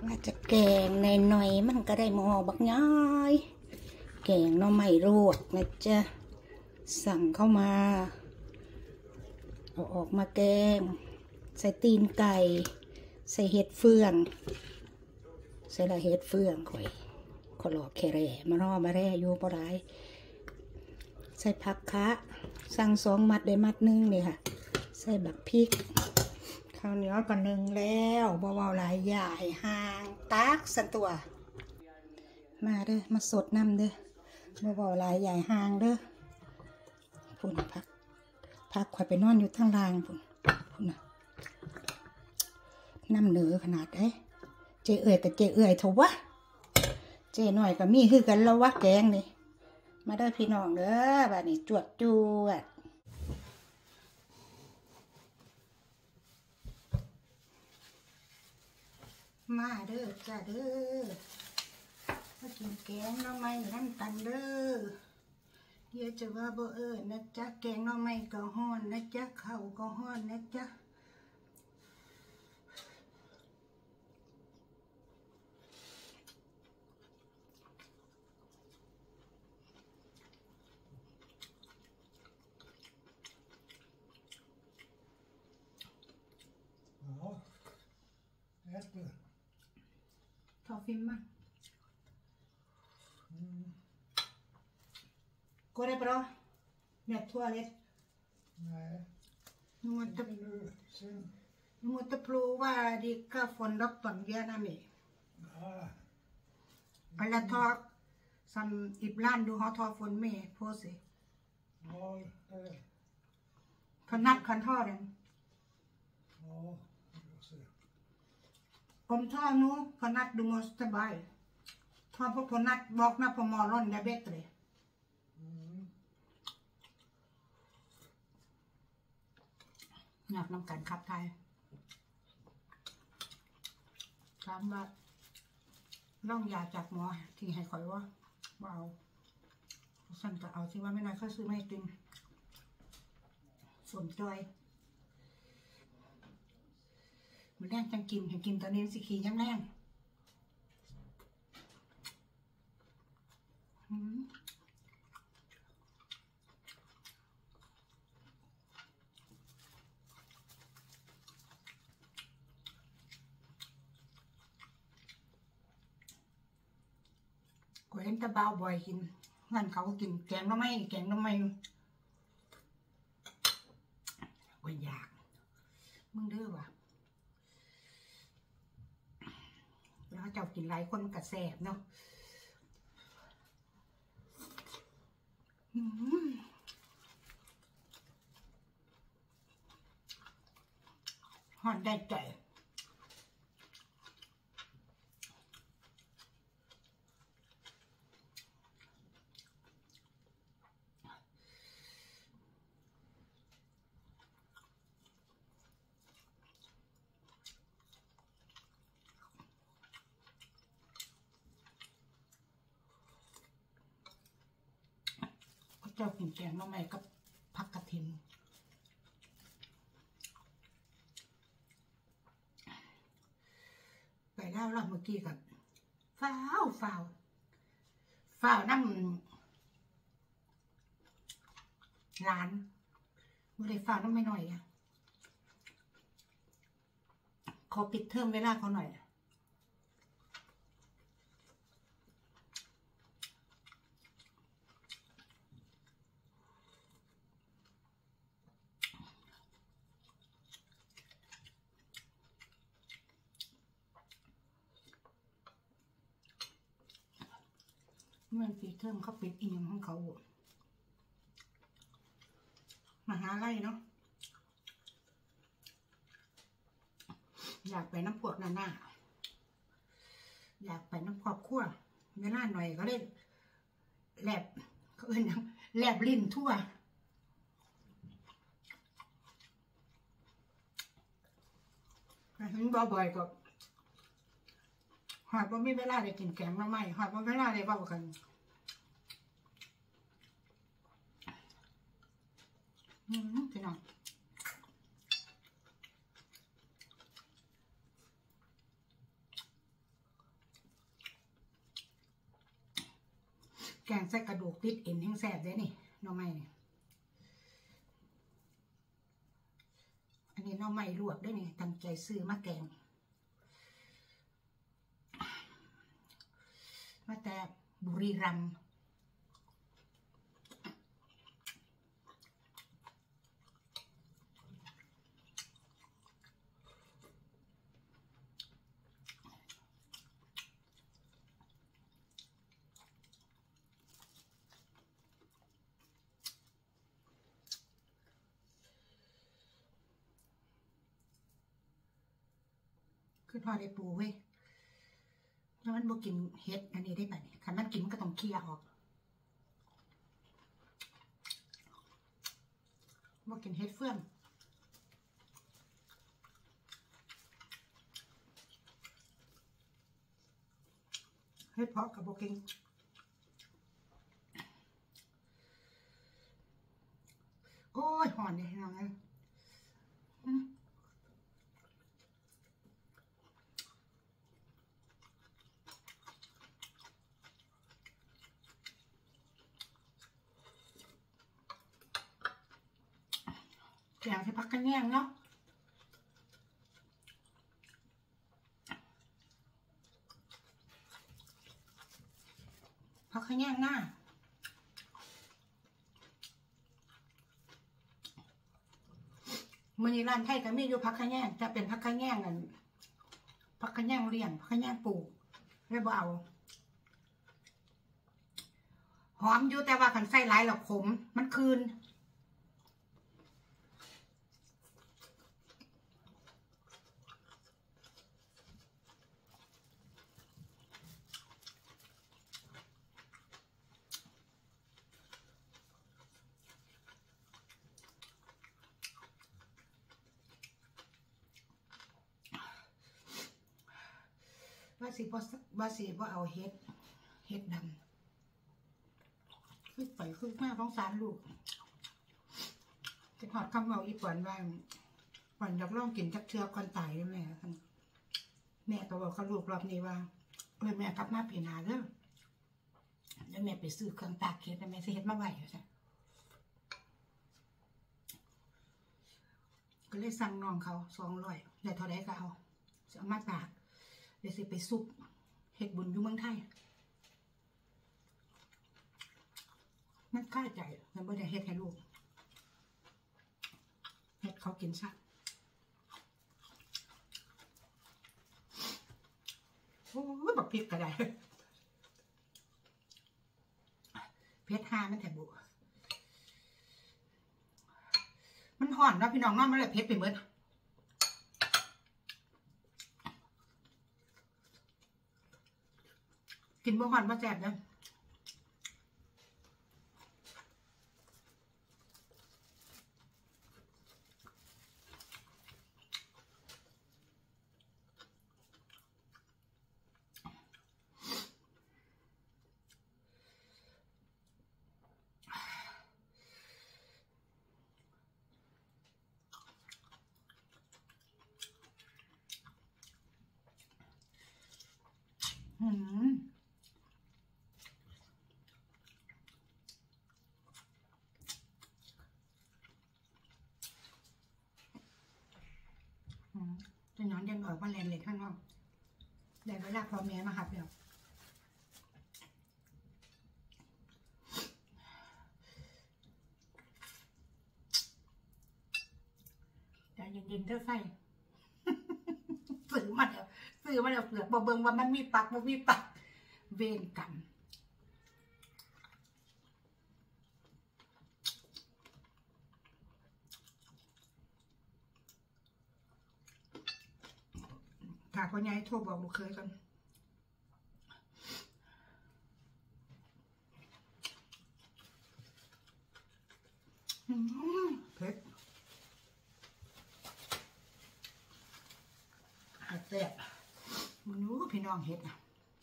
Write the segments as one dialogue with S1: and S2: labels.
S1: ว่าจะแกงในหน่อยมันก็ได้หม้อบักย้อยแกงหน่อไม้ลวกนะจ๊ะสั่งเข้ามาเอาออกมาแกงใส่ตีนไก่ใส่เห็ดเฟืองใส่ละเห็ดเฟืองข่อยขอหลอกแค่แร่มารอมาแร่อยู่บ่ได้ใส่ผักคะสั่ง2 มัดได้มัดนึงเลยค่ะใส่บักพริกข้าวเหนียวก็นึ่งแล้วบ่เว้าหลายใหญ่ห่างตักสันตัวมาเด้อมาสดน้ำเด้อบ่เว้าหลายใหญ่ห่างเด้อพุ่นพักข่อยไปนอนอยู่ทางล่างพุ่นน่ะน้ำเหนือขนาดได้เจเอื่อยกับเจเอื่อยเถอะวะเจหน่อยก็มีคือกันแล้ววะแกงนี่มาเด้อพี่น้องเด้อบัดนี้จวดมาเด้อจ้าเด้อมากินแกงหน่อไม้น้ำกันเด้อเดี๋ยวจะว่าบ่นะจ๊ะแกงหน่อไม้ก็ฮ้อนนะจ๊ะข้าวก็ฮ้อนนะจ๊ะTa filma. Går det bra? Med toalett?
S2: Nej.
S1: Du måste prova dricka från doktorn gärna med.
S2: Ja.
S1: Eller ta som ibland du har tagit från med på sig.
S2: Ja, det.
S1: För natt kan ta den.
S2: Ja, jag ser.
S1: Om tar nu för natt du måste bara. Ta på natt, vakna på morgonen, det är bättre. Nhạc năm cảnh khắp thay. Khám bác. Long già chặt mỏ thì hãy khỏi quá. Vào. Sẵn cả ảo thìว่าไม่น้อยเขาซื้อไม่กินฝนจอยมันแรงจังกินให้กินตอนนี้สิขี่ยังแรงกูเห็นตะเบาบ่อยกินงั้นเขาก็กินแกงหน่อไม้ว่าอยากมึงเด้อวะแล้วเจ้ากินหลายคนกระแสบเนาะหอนได้ใจเจ้ากินแกงหน่อไม้กับผักกระเทียมไปแล้วเมื่อกี้กับฝ้าวน้ำร้านไม่ได้ฝ้าวน้ำไม่หน่อยอะขอปิดเทอมเวลาเขาหน่อยเมื่อปีเทอมเขาปิดอีกอย่างของเขามหาลัยเนาะอยากไปน้ำพวกหน้าอยากไปน้ำครอบครัวเวลาหน่อยก็เลยแลบเขาเอิ้นยังแลบลิ้นทั่วถึงบ่อยๆก็หากว่าไม่เวลาได้กินแกงหน่อไม้หากว่าเวลาได้เว้ากันพี่น้องแกงใส่กระดูกติดเอ็นแห้งแซ่บเลยนี่หน่อไม้นี่อันนี้หน่อไม้ลวกด้วยนี่ตั้งใจซื้อมาแกงมาแต่บุรีรัมย์คือพอได้ปูเว้ยแล้วมันบ่กินเห็ดอันนี้ได้ป่ะเนี่ยคันมันกินมันก็ต้องเคี่ยวออกบ่กินเห็ดเฟื่องเห็ดเพาะกับบ่กินโอ้ยหอนเลยน้องเลยแกงใส่ผักกระเนียงเนาะผักกระเนียงหน้ามื้อนี้ร้านไทยก็มีอยู่ผักกระเนียงแต่เป็นผักกระเนียงนั่นผักกระเนียงเลี้ยงผักกระเนียงปลูกเลยบ่เอาหอมอยู่แต่ว่าคันใส่หลายแล้วขมมันคืนว่าสิบ่เอาเฮ็ดดำคือไปคือมาของสารลูกจะถอดคำเอาอีปอนว่าปอนอยากลองกินจักเทือก่อนตายแม่ก็บอกกับลูกรอบนี้ว่าแม่กลับมาปีหน้าเด้อแล้วแม่ไปซื้อเครื่องตากเฮ็ดแล้วแม่สิเฮ็ดมาไว้จ้ะก็เลยสั่งน้องเขา200ได้เท่าใดก็เอาจะเอามาตากเดี๋ยวสิไปซุปเฮ็ดบุญอยู่เมืองไทยมันค่าใจมันบ่ได้เฮ็ดให้ลูกเฮ็ดเขากินซะโอ้ยบักพริกก็ได้เผ็ดห่ามันแถบุมันห่อนเนาะพี่น้องเนาะมันเลยเผ็ดไปหมดกินบ่ห่อนบ่แซ่บเด้อจะนอนยังออกว่าแรงเลยข้างนอกแต่เวลาพอแม่มาหับเดี๋ยวใจเย็นๆเท่าไฟซื้อมาแล้วเปลือกบ่เบิ่งว่ามันมีปักบ่มีปักเวรกรรมถ้าพ่อใหญ่โทรบอกลูกเคยกันเผ็ดแซ่บมันรู้พี่น้องเฮ็ดนะ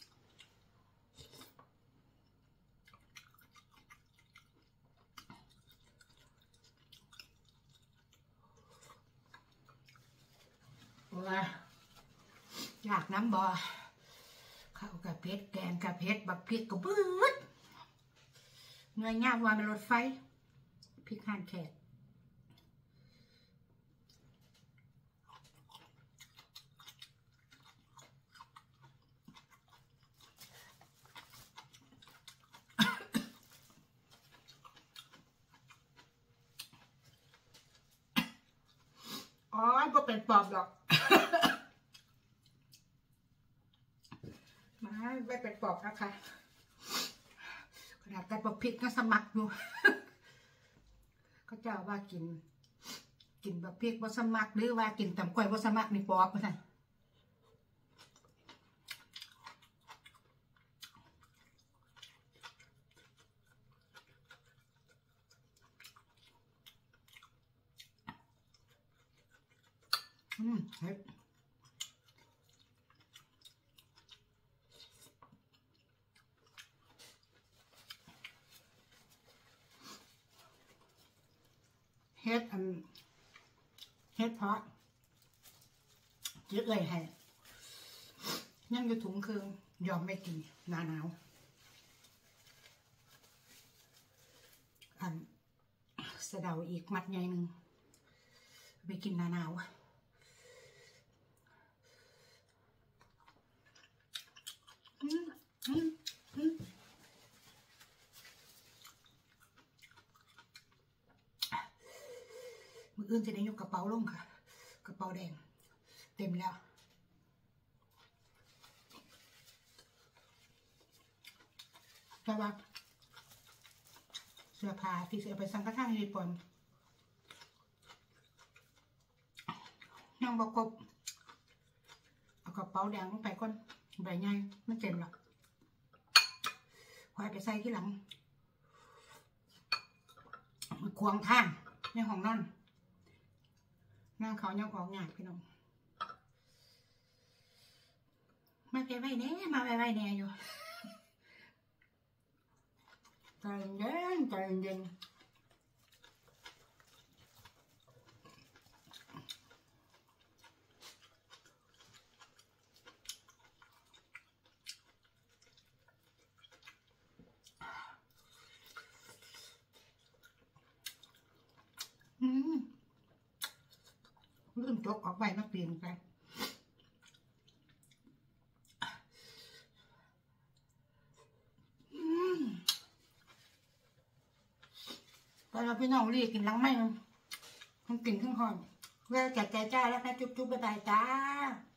S1: ว่าอยากน้ำบ่ข้าวกับเผ็ดแกงกับเผ็ดบักพริกกับปื๊ดเงยง่ามว่าเป็นรถไฟพริกหั่นแขกอ๋อก็เป็นปอบหรอกไม่เป็นปอบนะคะขนาดแต่ปอบพริกก็สมัครอยู่เขาเจ้าว่ากินแบบพริกบ่สมัครหรือว่ากินตำก้อยบ่สมัครนี่ปอบว่าซั่นเฮ็ดเฮ็ดเพาะจืดเลยให้ยังอยู่ถุงคือยอมไม่กินหนาวสะเดาอีกมัดใหญ่หนึ่งไปกินหนาวมืออื่นจะได้ยกกระเป๋าลงค่ะกระเป๋าแดงเต็มแล้วแต่ว่าเสื้อผ้าที่เสื้อไปสังกะทั่งญี่ปุ่นยังบอกกบเอากระเป๋าแดงลงไปก่อนใบใหญ่มันเต็มหรอกพอไปใส่ที่หลังควงทางในห้องนอนนั่งเขายังออกงานพี่น้องมาไว้แน่มาไว้แน่อยู่ใจเย็นใจเย็นลืมจกออกไปมาเปลี่ยนไปแต่เราพี่น้องรีกินล้างไม่ทั้งกินทั้งหอนเวลาจัดใจจ้าแล้วนะจุ๊บๆบ๊ายบายจ้า